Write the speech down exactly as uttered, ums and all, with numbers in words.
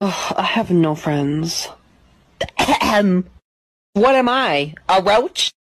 Ugh, I have no friends. Ahem. What am I? A roach?